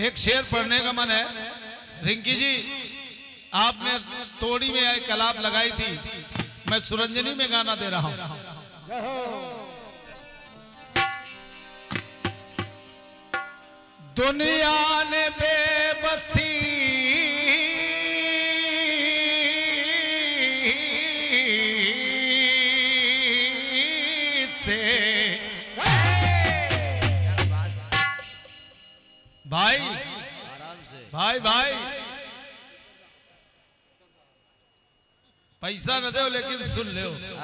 एक शेर पढ़ने का मन है। रिंकी जी, आपने तोड़ी में एक कलाप लगाई थी, मैं सुरंजनी में गाना दे रहा हूं। दुनिया ने बेबसी से भाई भाई पैसा न दो लेकिन सुन लो,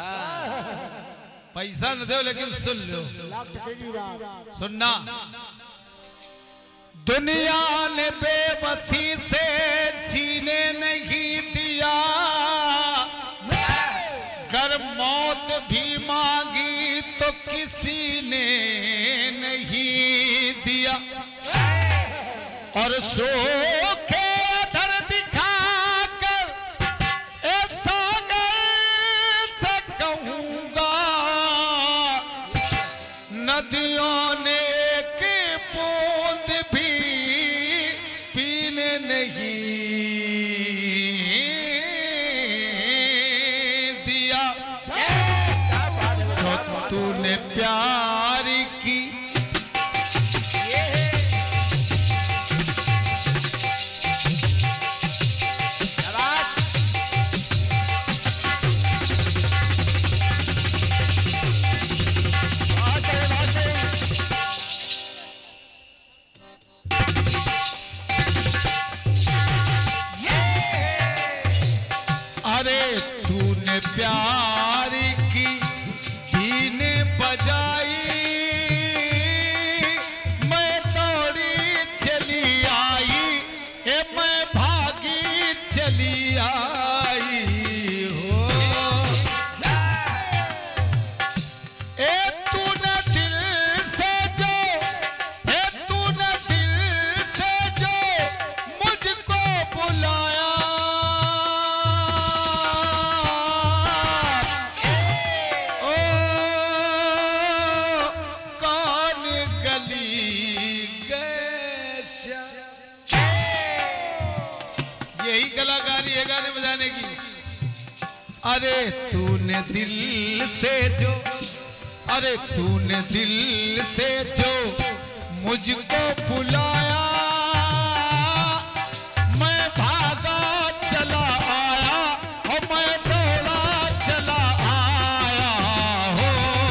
पैसा न दो लेकिन सुन लो, सुनना। दुनिया ने बेबसी से जीने नहीं दिया, अगर मौत भी मांगी तो किसी ने नहीं दिया, और सोखे अधर दिखाकर ऐसा से कहूंगा, नदियों ने एक बूंद भी पीने नहीं दिया। तो तूने प्यार की प्यार की बीन बजाई, मैं दौड़ी चली आई, मैं भागी चली आई हो। तूने दिल से जो, तूने दिल से जो मुझको बुलाया, यही कलाकारी है गाने बजाने की। अरे तूने दिल से जो, अरे तूने दिल से जो मुझको बुलाया, मैं भागा चला आया और मैं दौड़ा चला आया हो।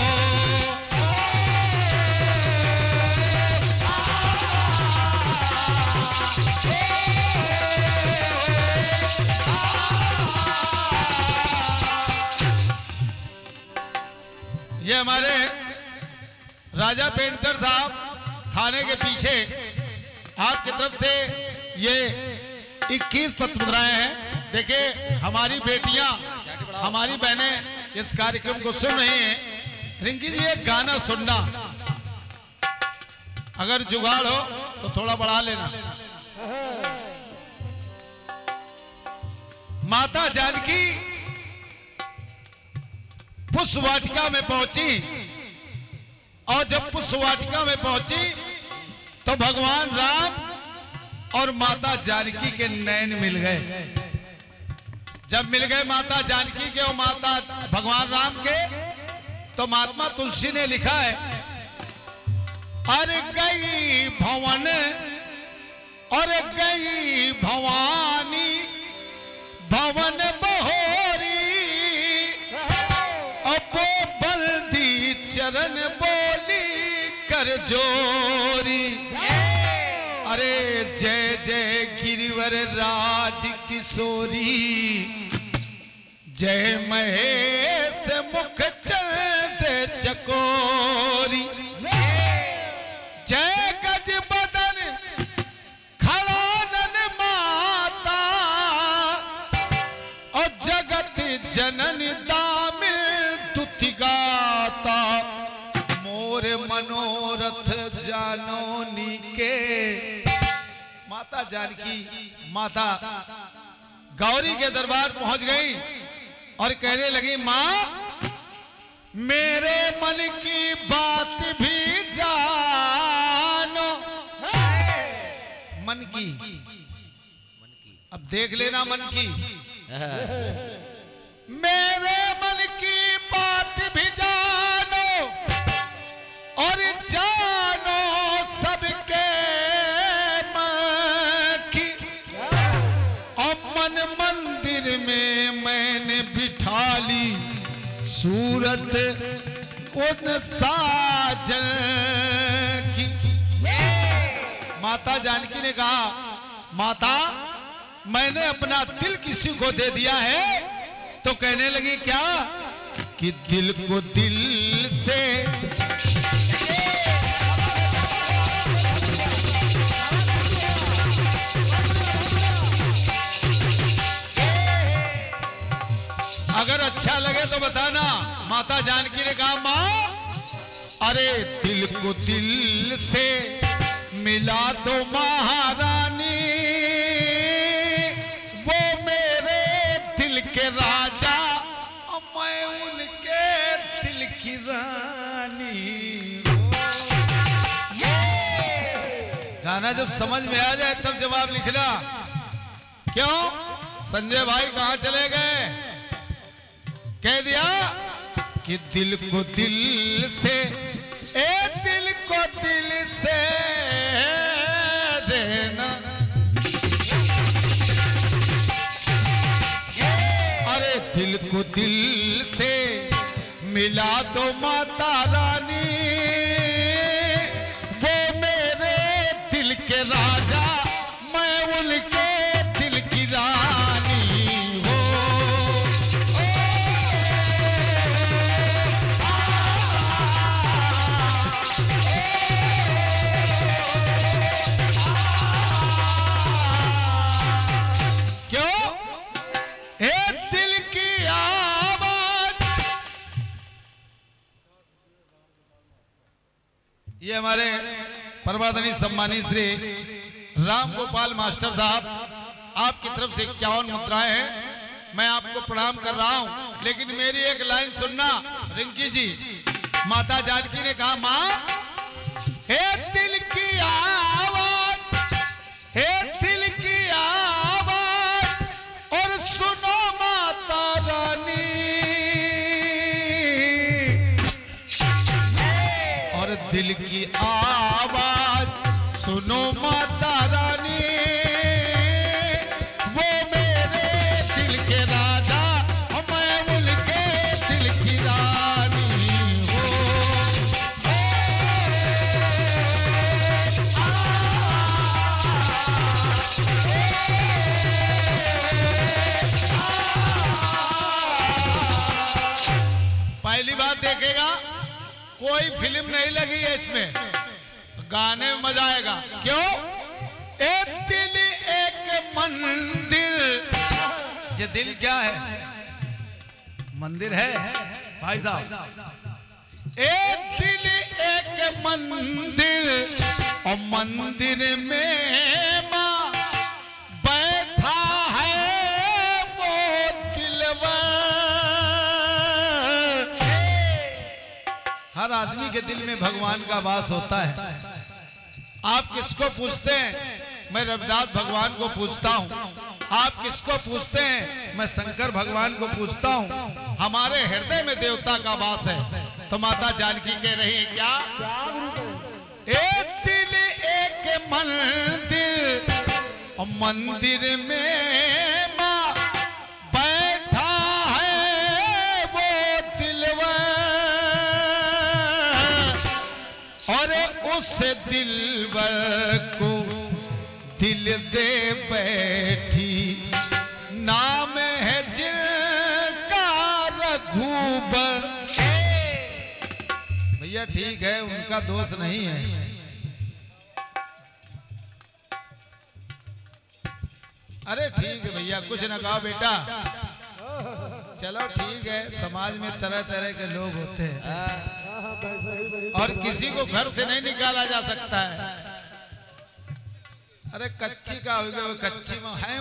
ये हमारे राजा पेंटर साहब थाने के पीछे आपकी तरफ से ये 21 पत्र मुद्राएं हैं। देखिए हमारी बेटियां, हमारी बहनें इस कार्यक्रम को सुन रही हैं। रिंकी जी, एक गाना सुनना, अगर जुगाड़ हो तो थोड़ा बढ़ा लेना। माता जानकी पुष्प वाटिका में पहुंची, और जब पुष्प वाटिका में पहुंची तो भगवान राम और माता जानकी के नैन मिल गए। जब मिल गए माता जानकी के और माता भगवान राम के, तो महात्मा तुलसी ने लिखा है, अरे गई भवन और गई भवानी भवन बहोरी, बल्दी चरण बोली कर जोरी। अरे जय जय गिरिवर राज किशोरी, जय महेश मुख चंद चकोरी, जय गज बदन खड़ानन माता, और जगत जनन दामिल तुति गाता, मोर मनोरथ जानोनी के। माता जानकी माता गौरी के दरबार पहुंच गई और कहने लगी, मां मेरे मन की बात भी जानो। मन की। अब देख लेना मन की। मेरे मन की बात भी जानो और जानो सबके मन की। और मन मंदिर में मैंने बिठा ली सूरत उन साजन की। माता जानकी ने कहा, माता मैंने अपना दिल किसी को दे दिया है। तो कहने लगी क्या कि दिल को दिल से अगर अच्छा लगे तो बताना। माता जानकी ने कहा, मां अरे दिल को दिल से मिला तो महारानी, वो मेरे दिल के राजा और मैं उनके दिल की रानी। गाना जब समझ में आ जाए तब जवाब लिखना। क्यों संजय भाई कहां चले गए? कह दिया कि दिल को दिल से, दिल को दिल से रहना। अरे दिल को दिल से मिला तो माता रानी, वो मेरे दिल के राजा मैं उनके दिल की रानी हो। ये हमारे परमादरणीय सम्मानित श्री राम गोपाल मास्टर साहब आपकी तरफ से 51 मुद्राएं हैं। मैं आपको प्रणाम कर रहा हूं, लेकिन मेरी एक लाइन सुनना रिंकी जी। माता जानकी ने कहा, मां हे दिल की आवाज, हे दिल की आवाज और सुनो माता रानी, दिल की आवाज सुनो माता रानी, वो मेरे दिल के राजा और मैं उनके दिल की रानी हो। पहली बात देखेगा, कोई फिल्म नहीं लगी है इसमें, गाने में मजा आएगा। क्यों? एक दिल एक मंदिर। ये दिल क्या है? मंदिर है भाई साहब। एक दिल एक मंदिर और मंदिर में मां बैठा है वो दिलवर। हर आदमी के दिल में भगवान का वास होता है। आप किसको पूछते हैं? मैं रविदास भगवान को पूछता हूँ। आप किसको पूछते हैं? मैं शंकर भगवान को पूछता हूँ। हमारे हृदय में देवता का वास है। तो माता जानकी कह रही है क्या? एक दिल एक मंदिर और मंदिर में मां बैठा है वो दिलवर। और उस दिलवर को दिल दे बैठी, नाम है जिनका रघुबर। भैया ठीक है, उनका दोष नहीं है। अरे ठीक है भैया, कुछ न कहा बेटा। चलो ठीक है, समाज में तरह तरह के लोग होते हैं और किसी को घर से नहीं निकाला जा सकता है। अरे कच्ची का हो गया, कच्ची में है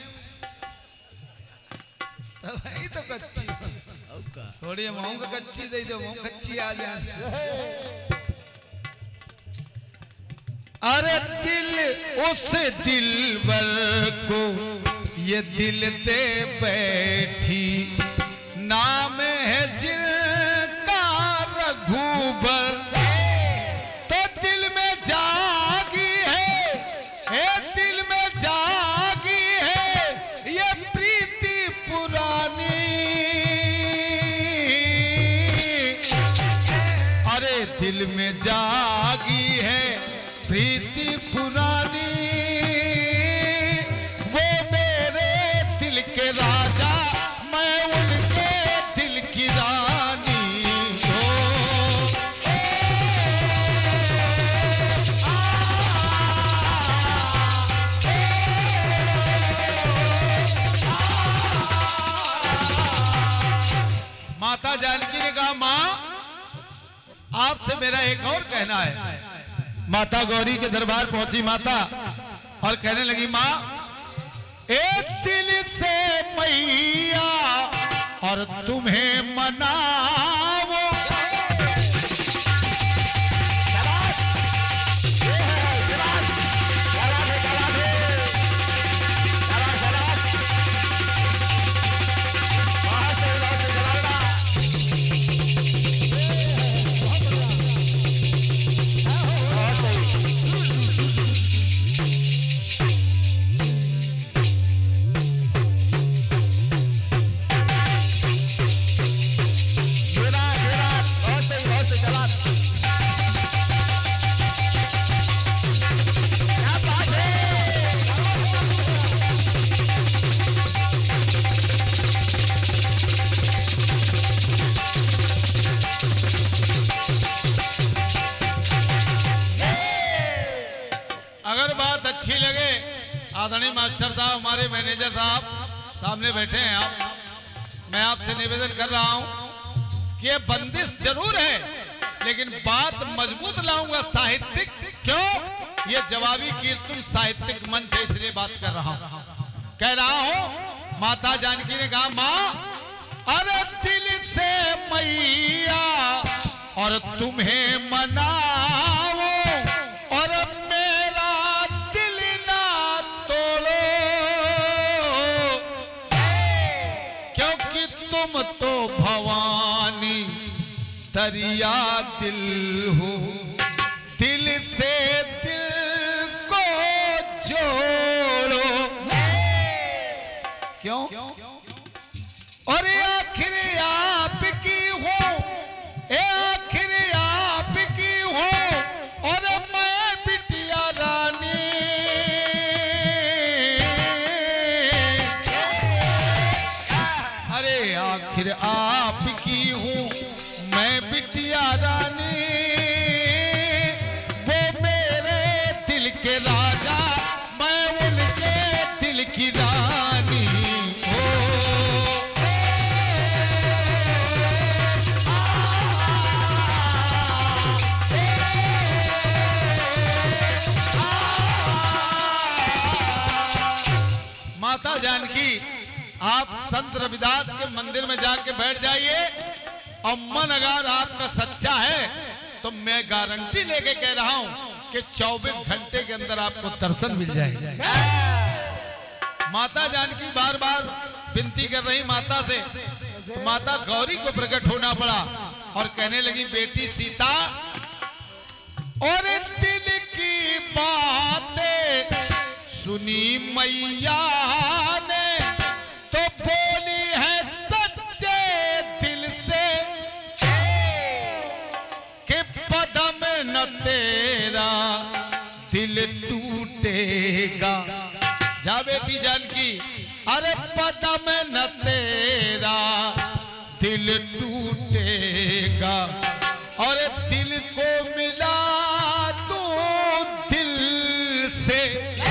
वही तो कच्ची, थोड़ी महंग कच्ची दे दो, महंग कच्ची आ जाए। अरे दिल उस दिलबर को ये दिल दे बैठी, नाम है जिनका रघुबर। तो दिल में जागी है, दिल में जागी है ये प्रीति पुरानी। अरे दिल में जागी है प्रीति पुरानी, वो मेरे दिल के राजा, मैं उनके दिल की रानी। माता जानकी ने कहा, माँ आपसे मेरा एक और कहना है। माता गौरी के दरबार पहुंची माता और कहने लगी, माँ एक दिल से मैया और तुम्हें मनाओ। अच्छी लगे, आदरणीय मास्टर साहब, हमारे मैनेजर साहब सामने बैठे हैं आप, मैं आपसे निवेदन कर रहा हूं कि ये बंदिश जरूर है लेकिन बात मजबूत लाऊंगा, साहित्यिक। क्यों? ये जवाबी कीर्तन साहित्यिक मंच है, इसलिए बात कर रहा हूं। कह रहा हूं, माता जानकी ने कहा, मां अरे दिल से मैया और तुम्हें मनाओ और मेरा दिल ना तोड़ो, क्योंकि तुम तो भवानी दरिया दिल हो, दिल से दिल को जोड़ो। क्यों? और आखिर आप की हो, आखिर आप की हो और मैं बिटिया रानी। अरे आखिर आप की हूँ मैं बिटिया रानी, वो मेरे दिल के राजा, मैं उनके दिल की रानी। माता जानकी, आप संत रविदास के मंदिर में जाके बैठ जाइए और मन अगर आपका सच्चा है तो मैं गारंटी लेके कह रहा हूं कि 24 घंटे के अंदर आपको दर्शन मिल जाएगा। माता जानकी बार बार विनती कर रही माता से, तो माता गौरी को प्रकट होना पड़ा और कहने लगी, बेटी सीता और दिल की बातें सुनी मैया ने तो बोली है सच्चे दिल से कि पदम न तेरा दिल टूटेगा। जा बेटी जानकी, अरे पदम न तेरा दिल टूटेगा और दिल को मिला तू दिल से।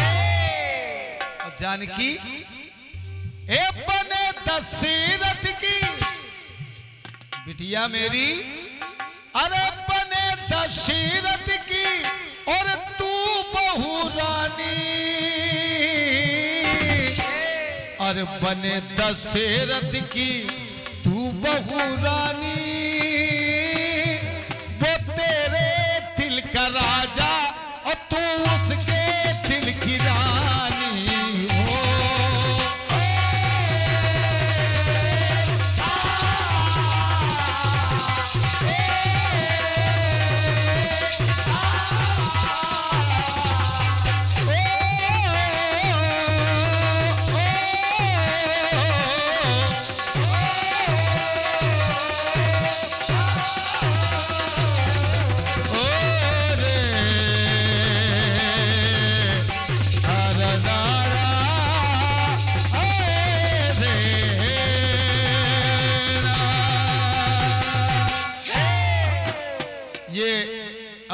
जानकी ए बने दशरथ की बिटिया मेरी, अरे बने दशरथ की और तू बहू रानी, अरे बने दशरथ की तू बहू रानी, वो तेरे दिल का राजा और तू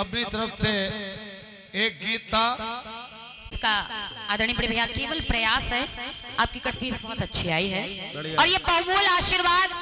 अपनी तरफ से एक गीत था इसका आदरणीय बड़े भैया केवल प्रयास है, आपकी कटपीस बहुत अच्छी आई है और ये बहुमूल्य आशीर्वाद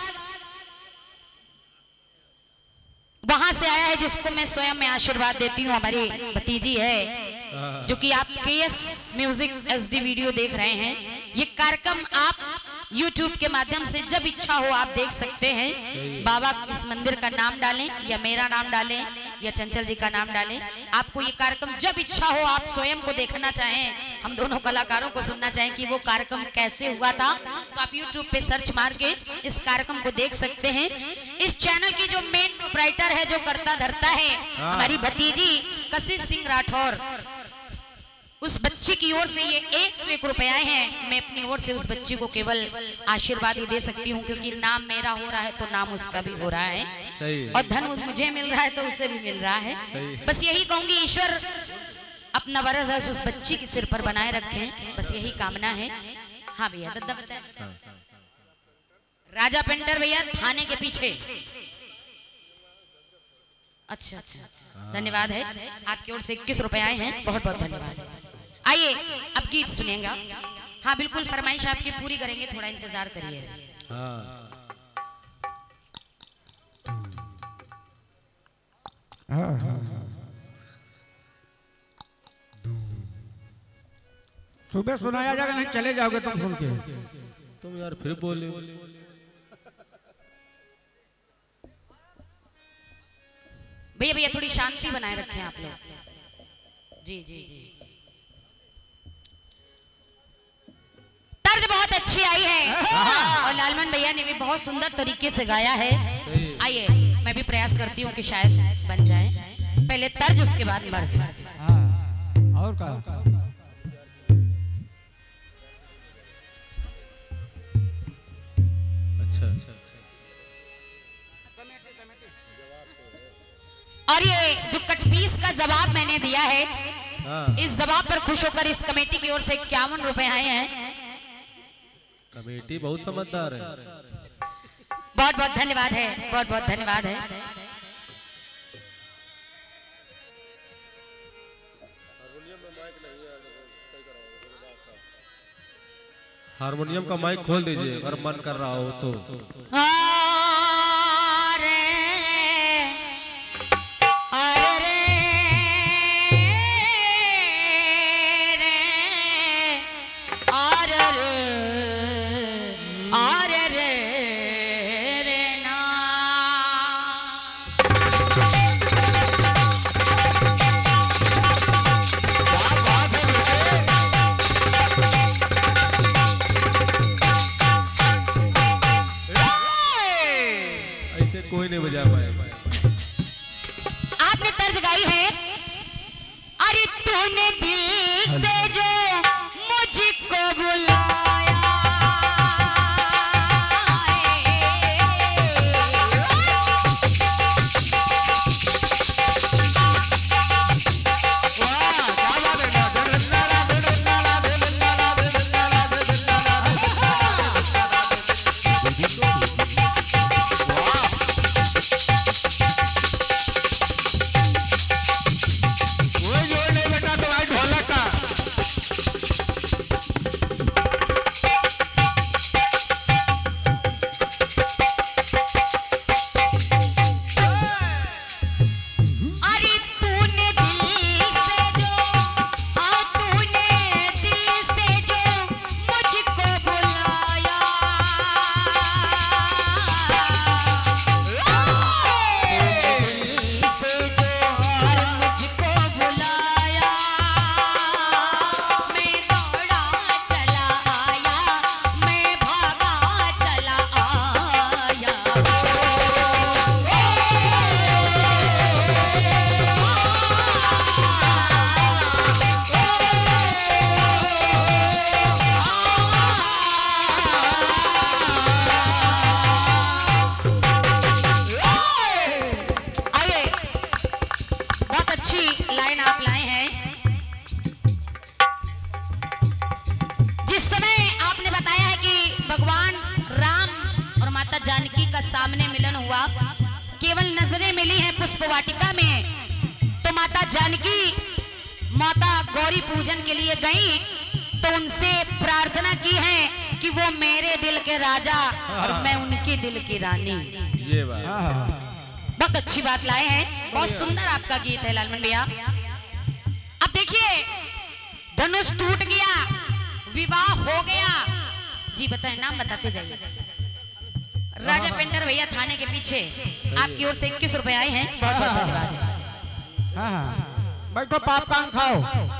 वहां से आया है जिसको मैं स्वयं में आशीर्वाद देती हूँ। हमारी भतीजी है जो कि आप केएस म्यूजिक एसडी वीडियो देख रहे हैं। ये कार्यक्रम आप YouTube के माध्यम से जब इच्छा हो आप देख सकते हैं। बाबा इस मंदिर का नाम डालें या मेरा नाम डालें या चंचल जी का नाम डालें, आपको ये कार्यक्रम जब इच्छा हो आप स्वयं को देखना चाहें, हम दोनों कलाकारों को सुनना चाहें कि वो कार्यक्रम कैसे हुआ था, तो आप YouTube पे सर्च मार के इस कार्यक्रम को देख सकते हैं। इस चैनल की जो मेन प्रोप्राइटर है, जो करता धरता है, हमारी भतीजी कशिश सिंह राठौर, उस बच्ची की ओर से ये 101 रुपया हैं। मैं अपनी ओर से उस बच्ची को केवल आशीर्वाद ही दे सकती हूँ, क्योंकि नाम मेरा हो रहा है तो नाम उसका भी हो रहा है सही। और धन मुझे मिल रहा है तो उसे भी मिल रहा है सही। बस यही कहूंगी, ईश्वर अपना वरदान उस बच्ची के सिर पर बनाए रखें, बस यही कामना है। हाँ भैया दद्दा बताए, राजा पेंटर भैया थाने के पीछे। अच्छा अच्छा, धन्यवाद है, आपकी ओर से 21 रुपए आए हैं, बहुत बहुत धन्यवाद है। आइए अब गीत सुनेंगे। हाँ बिल्कुल, फरमाइश आपकी पूरी करेंगे, थोड़ा इंतजार करिए। सुबह सुनाया जाएगा, नहीं चले जाओगे तुम सुन के। तुम यार फिर बोले। भैया भैया थोड़ी शांति बनाए रखें आप लोग। जी जी जी, तर्ज बहुत अच्छी आई है और लालमन भैया ने भी बहुत सुंदर तरीके से गाया है। आइए मैं भी प्रयास करती हूँ कि शायद बन जाए, पहले तर्ज उसके बाद मर्ज। और का अच्छा। और ये जो कटपीस का जवाब मैंने दिया है, इस जवाब पर खुश होकर इस कमेटी की ओर से 51 रुपए आए हैं। कमेटी बहुत समझदार है। बहुत बहुत धन्यवाद है, बहुत बहुत धन्यवाद है। हारमोनियम का माइक खोल दीजिए अगर मन कर रहा हो तो। कोई नहीं बजा पाएगा। आपने तर्ज गाई है, अरे तूने दिल से जो मुझको बुलाया, सामने मिलन हुआ, केवल नजरें मिली हैं पुष्प वाटिका में, तो माता जानकी माता गौरी पूजन के लिए गई तो उनसे प्रार्थना की है कि वो मेरे दिल के राजा और मैं उनके दिल की रानी। ये बात बहुत अच्छी बात लाए हैं, बहुत सुंदर आपका गीत है लालमन भैया। अब देखिए धनुष टूट गया, विवाह हो गया। जी बताएं, नाम बताते जाइए। राजा पेंटर भैया थाने के पीछे आपकी ओर से 21 रुपए आए हैं, बहुत बहुत धन्यवाद है। बैठो पाप कान खाओ।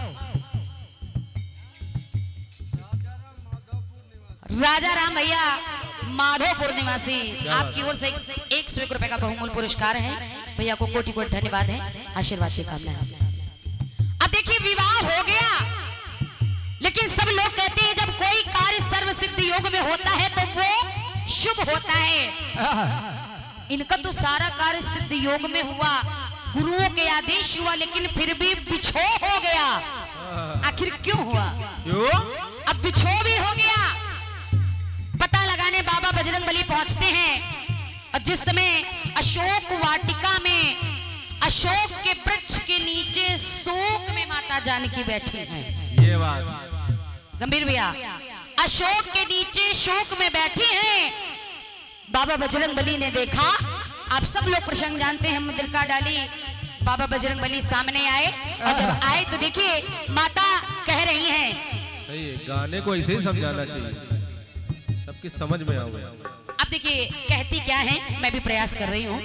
राजा राम भैया माधोपुर निवासी आपकी ओर से 101 रुपए का बहुमूल्य पुरस्कार है। भैया को कोटि कोटि धन्यवाद है, आशीर्वाद की कामना है। अब देखिए विवाह हो गया, लेकिन सब लोग कहते हैं जब कोई कार्य सर्व सिद्ध योग में होता है तो वो शुभ होता है। इनका तो सारा कार्य सिद्ध योग में हुआ, गुरुओं के आदेश हुआ, लेकिन फिर भी बिछो हो गया। आखिर क्यों हुआ? क्यों? अब बिछो भी हो गया। पता लगाने बाबा बजरंगबली पहुंचते हैं और जिस समय अशोक वाटिका में अशोक के वृक्ष के नीचे शोक में माता जानकी बैठी हैं। ये बात गंभीर भैया, अशोक के नीचे शोक में बैठी हैं। बाबा बजरंगबली ने देखा, आप सब लोग प्रसंग जानते हैं, मुद्रिका डाली, बाबा बजरंगबली सामने आए और जब आए तो देखिए माता कह रही हैं। सही है, गाने को ऐसे ही समझाना चाहिए, सबकी समझ में आओ। अब देखिए कहती क्या है, मैं भी प्रयास कर रही हूँ।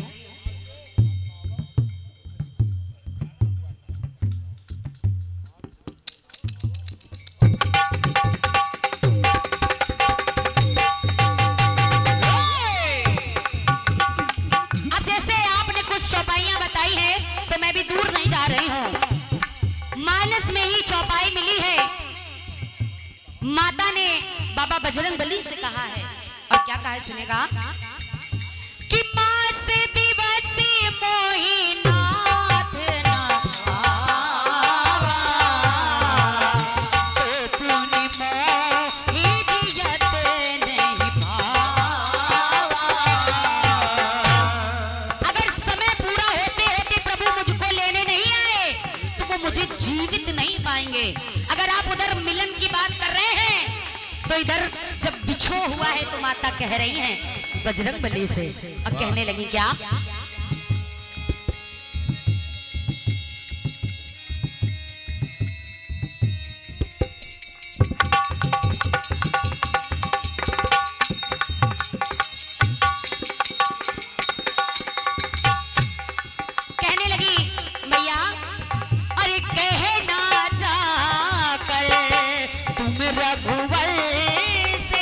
अब जैसे आपने कुछ चौपाइयां बताई है तो मैं भी दूर नहीं जा रही हूँ। मानस में ही चौपाई मिली है। माता ने बाबा बजरंगबली से कहा है, और क्या कहा है सुनेगा कि मां से दिवस मोहि नाथ ना आवा, तो तूने मोहि दियत नहीं पावा। अगर समय पूरा होते होते प्रभु मुझको लेने नहीं आए तो वो मुझे जीवित नहीं पाएंगे। अगर आप उधर मिलन की बात कर रहे हैं तो इधर जब बिछो हुआ है तो माता कह रही हैं बजरंगबली से, अब कहने लगी क्या? कहने लगी मैया, अरे कहे ना जाकर तुम रघुवर से,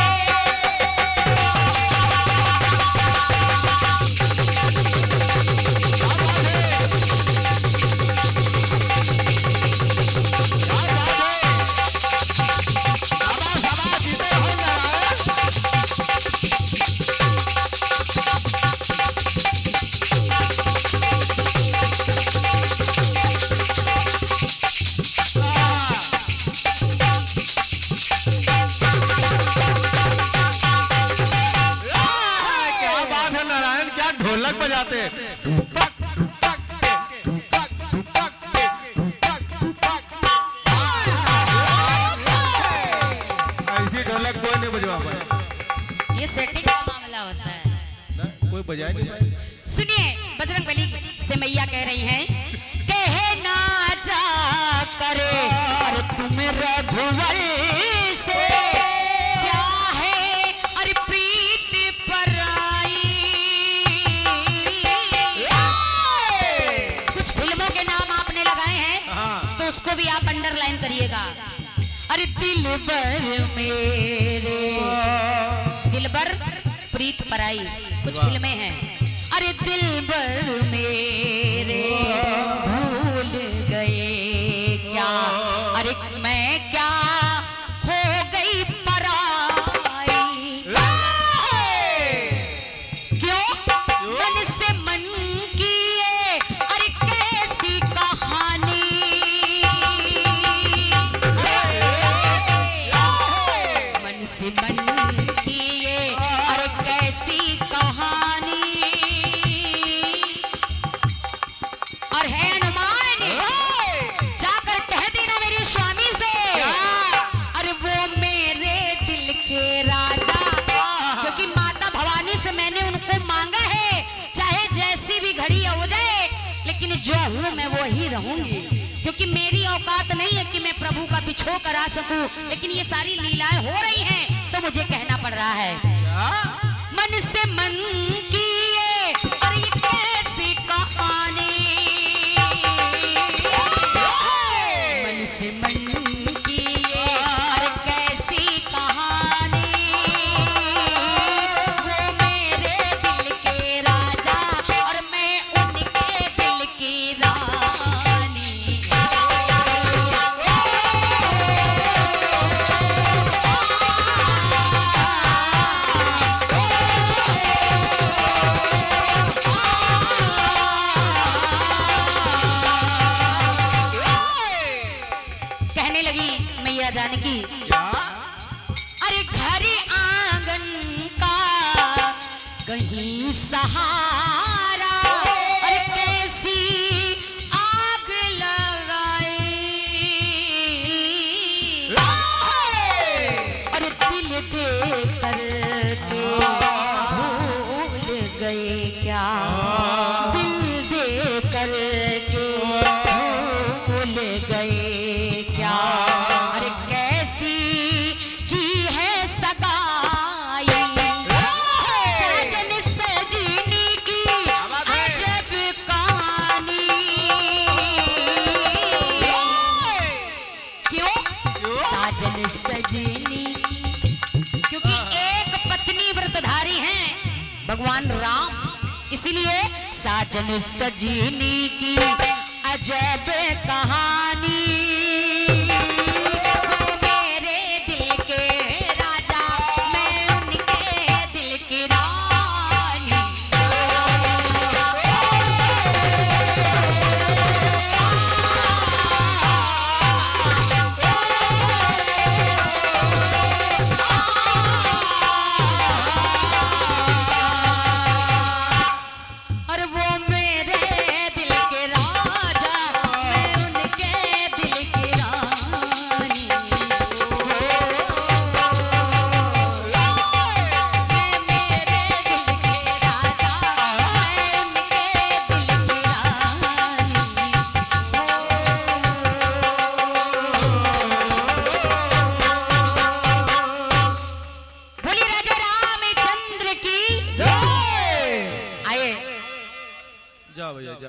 ढोलक बजाते हैं, ढुपक ढुपक पे, ढुपक ढुपक पे, ढुपक ढुपक। ऐसी ढोलक कोई नहीं बजवा पाए। ये सेटिंग का मामला होता है ना, कोई बजा नहीं पाए। सुनिए बजरंगबली से मैया कह रही हैं, कहे ना जा करे अरे तुम रघुवर से, क्या है अरे प्रीत पराई। कुछ फिल्मों के नाम आपने लगाए हैं तो उसको भी आप अंडरलाइन करिएगा। अरे दिलबर मेरे, दिलबर प्रीत पराई, कुछ फिल्में हैं। अरे दिलबर मेरे भूल गए क्या, अरे मैं क्या हो गई पराई। क्यों मन से मन किए अरे कैसी कहानी, मन से मन किए अरे कैसी कहानी। और है अनुमान क्योंकि मेरी औकात नहीं है कि मैं प्रभु का बिछो करा सकूं, लेकिन ये सारी लीलाएं हो रही हैं तो मुझे कहना पड़ रहा है। मन से मन की ये और ये कैसी कहानी, मन से मन की ये और कैसी कहानी, वो मेरे दिल के राजा और मैं उनके दिल की रानी। कहने लगी मैया जानकी, अरे घर आंगन का कहीं सहारा, अरे कैसी आग लगाई, अरे दिल दे करके भूल गए क्या, दिल दे करके भूल गए क्या, अरे कैसी की है सगाई, साजन सजनी की अजब कहानी। क्यों साजन सजनी, क्योंकि एक पत्नी व्रतधारी हैं भगवान राम, इसीलिए साजन सजनी की अजब कहानी, वो मेरे दिल के राजा मैं उनके दिल की रानी। और वो मेरे दिल के राजा मैं उनके दिल की रानी। मैं मेरे दिल के राजा मैं उनके दिल की रानी। बोलिए राजा रामचंद्र की। आइए जा भैया जा।